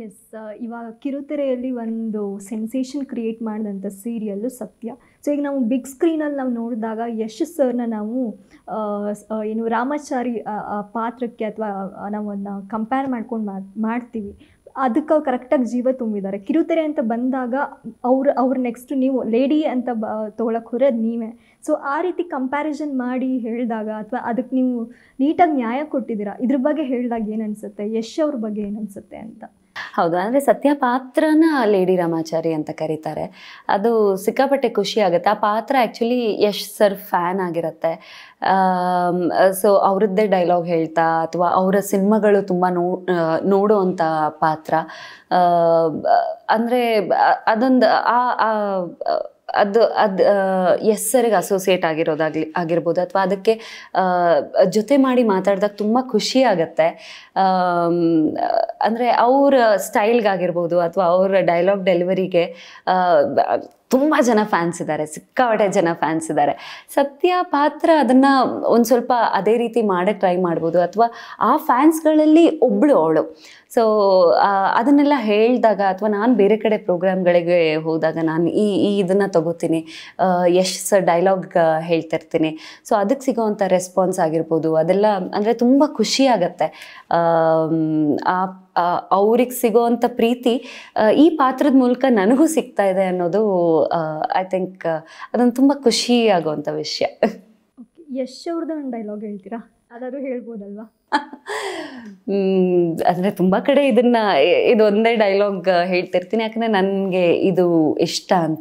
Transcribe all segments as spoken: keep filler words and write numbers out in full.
S, ಇವಾಗ ಕಿರುತೆರೆಯಲ್ಲಿ ಒಂದು ಸೆನ್ಸೇಷನ್ ಕ್ರಿಯೇಟ್ ಮಾಡಿದಂಥ ಸೀರಿಯಲ್ಲು ಸತ್ಯ. ಸೊ ಈಗ ನಾವು ಬಿಗ್ ಸ್ಕ್ರೀನಲ್ಲಿ ನಾವು ನೋಡಿದಾಗ ಯಶ್ ಸರ್ನ ನಾವು ಏನು ರಾಮಾಚಾರಿ ಪಾತ್ರಕ್ಕೆ ಅಥವಾ ನಾವು ಅದನ್ನ ಕಂಪೇರ್ ಮಾಡ್ಕೊಂಡು ಮಾಡ್ತೀವಿ. ಅದಕ್ಕೆ ಕರೆಕ್ಟಾಗಿ ಜೀವ ತುಂಬಿದ್ದಾರೆ. ಕಿರುತೆರೆ ಅಂತ ಬಂದಾಗ ಅವ್ರು ಅವ್ರು ನೆಕ್ಸ್ಟ್ ನೀವು ಲೇಡಿ ಅಂತ ಬ ತೊಗೊಳಕ್ಕೆ ಹೋದ್ರೆ ಅದು ನೀವೇ. ಸೊ ಆ ರೀತಿ ಕಂಪ್ಯಾರಿಸನ್ ಮಾಡಿ ಹೇಳಿದಾಗ ಅಥವಾ ಅದಕ್ಕೆ ನೀವು ನೀಟಾಗಿ ನ್ಯಾಯ ಕೊಟ್ಟಿದ್ದೀರಾ. ಇದ್ರ ಬಗ್ಗೆ ಹೇಳಿದಾಗ ಏನು ಅನಿಸುತ್ತೆ, ಯಶ್ ಅವ್ರ ಬಗ್ಗೆ ಏನು ಅನಿಸುತ್ತೆ ಅಂತ? ಹೌದು, ಅಂದರೆ ಸತ್ಯ ಪಾತ್ರನ ಲೇಡಿ ರಾಮಾಚಾರಿ ಅಂತ ಕರೀತಾರೆ. ಅದು ಸಿಕ್ಕಾಪಟ್ಟೆ ಖುಷಿ ಆಗುತ್ತೆ. ಆ ಪಾತ್ರ ಆ್ಯಕ್ಚುಲಿ ಯಶ್ ಸರ್ ಫ್ಯಾನ್ ಆಗಿರುತ್ತೆ. ಸೊ ಅವರದ್ದೇ ಡೈಲಾಗ್ ಹೇಳ್ತಾ ಅಥವಾ ಅವರ ಸಿನಿಮಾಗಳು ತುಂಬ ನೋ ನೋಡುವಂಥ ಪಾತ್ರ. ಅಂದರೆ ಅದೊಂದು ಆ ಅದು ಅದು ಎಸ್ ಸರಿಗೆ ಅಸೋಸಿಯೇಟ್ ಆಗಿರೋದಾಗಲಿ ಆಗಿರ್ಬೋದು ಅಥವಾ ಅದಕ್ಕೆ ಜೊತೆ ಮಾಡಿ ಮಾತಾಡಿದಾಗ ತುಂಬ ಖುಷಿ ಆಗುತ್ತೆ. ಅಂದರೆ ಅವರ ಸ್ಟೈಲ್ಗಾಗಿರ್ಬೋದು ಅಥವಾ ಅವರ ಡೈಲಾಗ್ ಡೆಲಿವರಿಗೆ ತುಂಬ ಜನ ಫ್ಯಾನ್ಸ್ ಇದ್ದಾರೆ, ಸಿಕ್ಕಾಪಟ್ಟೆ ಜನ ಫ್ಯಾನ್ಸ್ ಇದ್ದಾರೆ. ಸತ್ಯ ಪಾತ್ರ ಅದನ್ನು ಒಂದು ಸ್ವಲ್ಪ ಅದೇ ರೀತಿ ಮಾಡೋಕ್ಕೆ ಟ್ರೈ ಮಾಡ್ಬೋದು ಅಥವಾ ಆ ಫ್ಯಾನ್ಸ್ಗಳಲ್ಲಿ ಒಬ್ಬಳು ಅವಳು. ಸೊ ಅದನ್ನೆಲ್ಲ ಹೇಳಿದಾಗ ಅಥವಾ ನಾನು ಬೇರೆ ಕಡೆ ಪ್ರೋಗ್ರಾಮ್ಗಳಿಗೆ ಹೋದಾಗ ನಾನು ಈ ಈ ಇದನ್ನು ತಗೋತೀನಿ, ಯಶ್ ಸರ್ ಡೈಲಾಗ್ ಹೇಳ್ತಿರ್ತೀನಿ. ಸೊ ಅದಕ್ಕೆ ಸಿಗೋವಂಥ ರೆಸ್ಪಾನ್ಸ್ ಆಗಿರ್ಬೋದು ಅದೆಲ್ಲ ಅಂದರೆ ತುಂಬ ಖುಷಿ ಆಗತ್ತೆ. ಆ ಅವ್ರಿಗೆ ಸಿಗೋವಂಥ ಪ್ರೀತಿ ಈ ಪಾತ್ರದ ಮೂಲಕ ನನಗೂ ಸಿಗ್ತಾ ಇದೆ ಅನ್ನೋದು ಐ ಥಿಂಕ್ ಅದೊಂದು ತುಂಬ ಖುಷಿ ಆಗುವಂಥ ವಿಷಯ. ಯಶ್ ಅವ್ರದ್ದು ಒಂದು ಡೈಲಾಗ್ ಹೇಳ್ತೀರಾ? ಅದಾದರೂ ಹೇಳ್ಬೋದಲ್ವಾ? ಅಂದರೆ ತುಂಬ ಕಡೆ ಇದನ್ನು ಇದೊಂದೇ ಡೈಲಾಗ್ ಹೇಳ್ತಿರ್ತೀನಿ, ಯಾಕಂದರೆ ನನಗೆ ಇದು ಇಷ್ಟ ಅಂತ.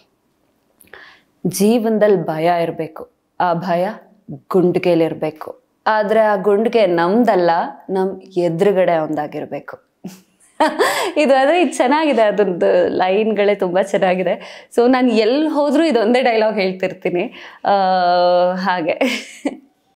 ಜೀವನದಲ್ಲಿ ಭಯ ಇರಬೇಕು, ಆ ಭಯ ಗುಂಡಿಗೆಲಿರಬೇಕು, ಆದರೆ ಆ ಗುಂಡಿಗೆ ನಮ್ದಲ್ಲ, ನಮ್ಮ ಎದುರುಗಡೆ ಒಂದಾಗಿರಬೇಕು. ಇದು ಆದರೆ ಇದು ಚೆನ್ನಾಗಿದೆ, ಅದೊಂದು ಲೈನ್ಗಳೇ ತುಂಬ ಚೆನ್ನಾಗಿದೆ. ಸೊ ನಾನು ಎಲ್ಲಿ ಹೋದರೂ ಇದೊಂದೇ ಡೈಲಾಗ್ ಹೇಳ್ತಿರ್ತೀನಿ ಹಾಗೆ.